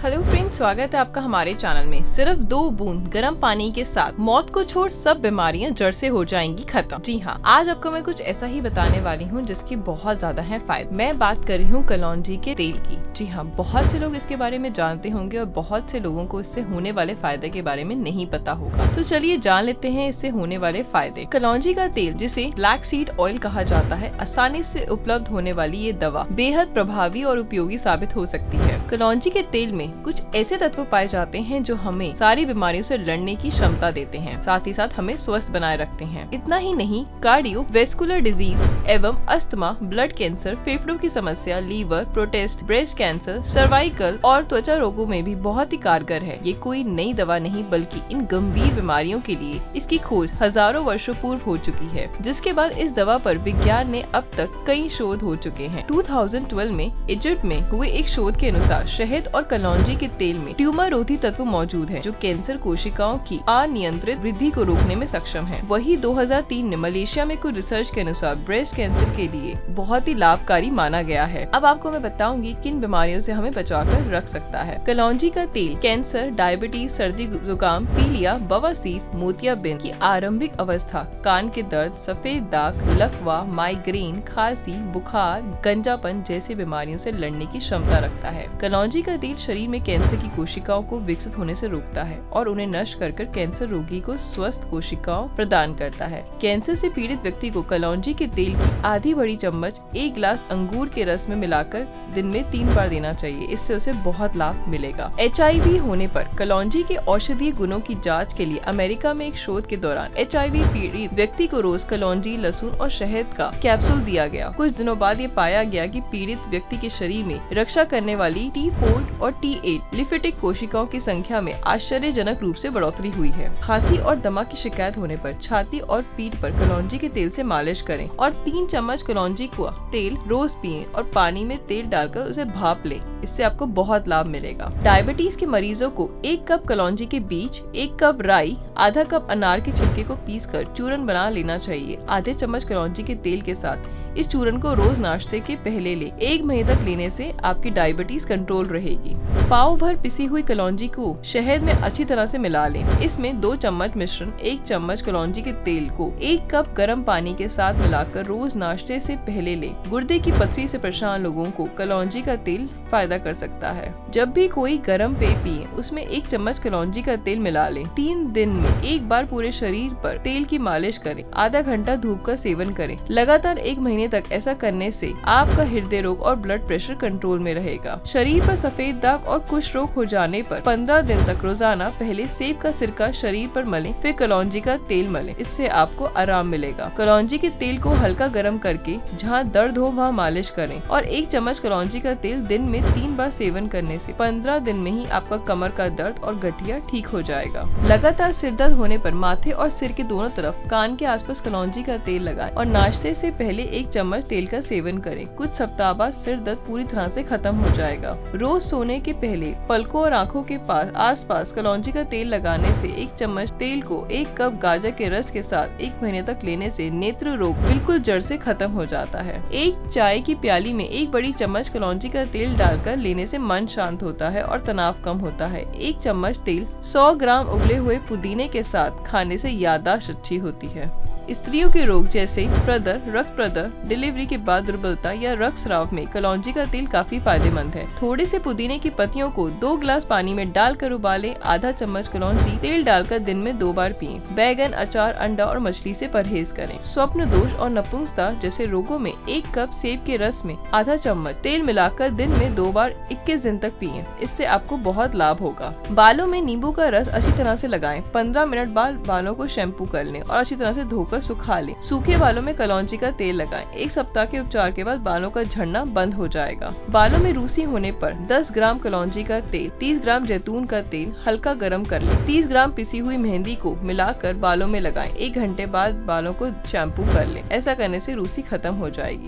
Hello friends, स्वागत है आपका हमारे चैनल में। सिर्फ 2 बूंद गर्म पानी के साथ मौत को छोड़ सब बीमारियां जड़ से हो जाएंगी खत्म। जी हाँ, आज आपको मैं कुछ ऐसा ही बताने वाली हूँ जिसकी बहुत ज्यादा है फायदे। मैं बात कर रही हूँ कलौंजी के तेल की। जी हाँ, बहुत से लोग इसके बारे में जानते होंगे और बहुत से लोगों को इससे होने वाले फायदे के बारे में नहीं पता होगा। तो चलिए जान लेते हैं इससे होने वाले फायदे। कलौंजी का तेल, जिसे ब्लैक सीड ऑयल कहा जाता है, आसानी से उपलब्ध होने वाली ये दवा बेहद प्रभावी और उपयोगी साबित हो सकती है। कलौंजी के तेल में कुछ ऐसे तत्व पाए जाते हैं जो हमें सारी बीमारियों से लड़ने की क्षमता देते हैं, साथ ही साथ हमें स्वस्थ बनाए रखते हैं। इतना ही नहीं, कार्डियो वेस्कुलर डिजीज एवं अस्थमा, ब्लड कैंसर, फेफड़ों की समस्या, liver, prostate, breast cancer, cervical और त्वचा रोगों में भी बहुत ही कारगर है। ये कोई नई दवा नहीं, बल्कि इन गंभीर बीमारियों के लिए इसकी खोज हजारों वर्षों पूर्व हो चुकी है, जिसके बाद इस दवा पर विज्ञान ने अब तक कई शोध हो चुके हैं। 2012 में इजिप्ट में हुए एक शोध के अनुसार शहद और कलौंजी के तेल में ट्यूमर रोधी तत्व मौजूद है, जो कैंसर कोशिकाओं की अनियंत्रित वृद्धि को रोकने में सक्षम है। वही 2003 में मलेशिया में कुछ रिसर्च के अनुसार ब्रेस्ट कैंसर के लिए बहुत ही लाभकारी माना गया है। अब आपको मैं बताऊंगी किन बीमारियों से हमें बचाकर रख सकता है। कलौंजी का तेल कैंसर, डायबिटीज, सर्दी जुकाम, पीलिया, बवासीर, मोतियाबिंद की आरंभिक अवस्था, कान के दर्द, सफेद दाग, लकवा, माइग्रेन, खांसी, बुखार, गंजापन जैसी बीमारियों से लड़ने की क्षमता रखता है। कलौंजी का तेल शरीर में कैंसर की कोशिकाओं को विकसित होने से रोकता है और उन्हें नष्ट कर कैंसर रोगी को स्वस्थ कोशिकाओं प्रदान करता है। कैंसर से पीड़ित व्यक्ति को कलौंजी के तेल की आधी बड़ी चम्मच 1 गिलास अंगूर के रस में मिलाकर दिन में 3 बार देना चाहिए। इससे उसे बहुत लाभ मिलेगा। HIV होने पर कलौंजी के औषधीय गुणों की जांच के लिए अमेरिका में एक शोध के दौरान HIV पीड़ित व्यक्ति को रोज कलौंजी, लहसुन और शहद का कैप्सूल दिया गया। कुछ दिनों बाद ये पाया गया कि पीड़ित व्यक्ति के शरीर में रक्षा करने वाली T4 और T8 लिम्फेटिक कोशिकाओं की संख्या में आश्चर्यजनक रूप से बढ़ोतरी हुई है। खांसी और दमा की शिकायत होने पर छाती और पीठ पर कलौंजी के तेल से मालिश करें और 3 चम्मच कलौंजी का तेल रोज पिएं और पानी में तेल डालकर उसे भाप लें। इससे आपको बहुत लाभ मिलेगा। डायबिटीज के मरीजों को 1 कप कलौंजी के बीज, 1 कप राई, आधा कप अनार के छिलके को पीसकर चूरन बना लेना चाहिए। आधे चम्मच कलौंजी के तेल के साथ इस चूरन को रोज नाश्ते के पहले ले। 1 महीने तक लेने से आपकी डायबिटीज कंट्रोल रहेगी। पाव भर पिसी हुई कलौंजी को शहद में अच्छी तरह से मिला लें। इसमें 2 चम्मच मिश्रण, 1 चम्मच कलौंजी के तेल को 1 कप गर्म पानी के साथ मिलाकर रोज नाश्ते से पहले ले। गुर्दे की पथरी से परेशान लोगों को कलौंजी का तेल फायदा कर सकता है। जब भी कोई गर्म पेय पिए, उसमें 1 चम्मच कलौंजी का तेल मिला लें। 3 दिन में 1 बार पूरे शरीर पर तेल की मालिश करें। आधा घंटा धूप का सेवन करें। लगातार 1 महीने तक ऐसा करने से आपका हृदय रोग और ब्लड प्रेशर कंट्रोल में रहेगा। शरीर पर सफेद दाग और कुष्ठ रोग हो जाने पर 15 दिन तक रोजाना पहले सेब का सिरका शरीर पर मलें, फिर कलौंजी का तेल मलें। इससे आपको आराम मिलेगा। कलौंजी के तेल को हल्का गर्म करके जहां दर्द हो वहां मालिश करें और 1 चम्मच कलौंजी का तेल दिन में 3 बार सेवन करने से 15 दिन में ही आपका कमर का दर्द और गठिया ठीक हो जाएगा। लगातार सिर दर्द होने पर माथे और सिर के दोनों तरफ कान के आसपास कलौंजी का तेल लगाएं और नाश्ते से पहले 1 चम्मच तेल का सेवन करें। कुछ सप्ताह बाद सिर दर्द पूरी तरह से खत्म हो जाएगा। रोज सोने के पहले पलकों और आँखों के आसपास कलौंजी का तेल लगाने से 1 चम्मच तेल को 1 कप गाजर के रस के साथ 1 महीने तक लेने से नेत्र रोग बिल्कुल जड़ से खत्म हो जाता है। 1 चाय की प्याली में 1 बड़ी चम्मच कलौंजी का तेल डालकर लेने से मन शांत होता है और तनाव कम होता है। 1 चम्मच तेल 100 ग्राम उबले हुए पुदीने के साथ खाने से याददाश्त अच्छी होती है। स्त्रियों के रोग जैसे प्रदर, रक्त प्रदर, डिलीवरी के बाद दुर्बलता या रक्तस्राव में कलौंजी का तेल काफी फायदेमंद है। थोड़े से पुदीने की पत्तियों को 2 गिलास पानी में डालकर उबालें। आधा चम्मच कलौंजी तेल डालकर दिन में 2 बार पिएं। बैगन, अचार, अंडा और मछली से परहेज करें। स्वप्न दोष और नपुंसकता जैसे रोगों में 1 कप सेब के रस में आधा चम्मच तेल मिलाकर दिन में 2 बार 21 दिन तक पिएं। इससे आपको बहुत लाभ होगा। बालों में नींबू का रस अच्छी तरह से लगाएं। 15 मिनट बाद बालों को शैम्पू कर लें और अच्छी तरह से धोकर सुखा लें। सूखे बालों में कलौंजी का तेल लगाएं। 1 सप्ताह के उपचार के बाद बालों का झड़ना बंद हो जाएगा। बालों में रूसी होने पर 10 ग्राम कलौंजी का तेल, 30 ग्राम जैतून का तेल हल्का गर्म कर लें। 30 ग्राम पिसी हुई मेहंदी को मिलाकर बालों में लगाएं। 1 घंटे बाद बालों को शैम्पू कर लें। ऐसा करने से रूसी खत्म हो जाएगी।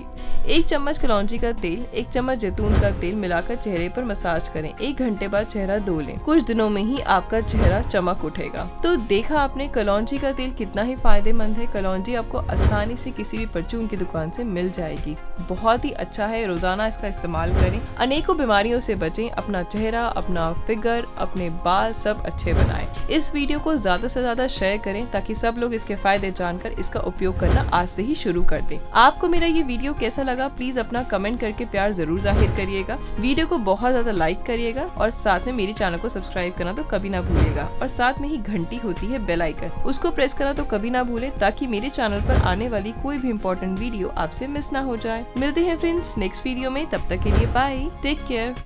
1 चम्मच कलौंजी का तेल, 1 चम्मच जैतून का तेल मिलाकर चेहरे पर मसाज करें। 1 घंटे बाद चेहरा धो लें। कुछ दिनों में ही आपका चेहरा चमक उठेगा। तो देखा आपने कलौंजी का तेल कितना ही फायदेमंद है। कलौंजी आपको आसानी से किसी भी परचून की दुकान से मिल जाएगी। बहुत ही अच्छा है, रोजाना इसका इस्तेमाल करें। अनेकों बीमारियों से बचें। अपना चेहरा, अपना फिगर, अपने बाल सब अच्छे बनाएं। इस वीडियो को ज्यादा से ज्यादा शेयर करें ताकि सब लोग इसके फायदे जानकर इसका उपयोग करना आज से ही शुरू कर दें। आपको मेरा ये वीडियो कैसा लगा प्लीज अपना कमेंट करके प्यार जरूर जाहिर करिएगा। वीडियो को बहुत ज्यादा लाइक करिएगा और साथ में मेरे चैनल को सब्सक्राइब करना तो कभी ना भूलिएगा। और साथ में ही घंटी होती है बेल आइकन, उसको प्रेस करना तो कभी ना भूले ताकि मेरे चैनल पर आने वाली कोई भी इम्पोर्टेंट वीडियो आपसे मिस ना हो जाए। मिलते हैं फ्रेंड्स नेक्स्ट वीडियो में, तब तक के लिए बाय, टेक केयर।